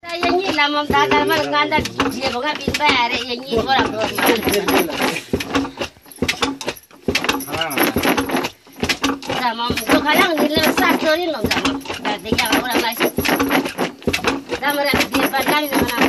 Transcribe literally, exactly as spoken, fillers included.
Yanyi lamam dagar mal nganda je bonga bin bare yanyi ora ko tamam to kalang dile sa chori no tamam da de ya ora mai damara di bandang na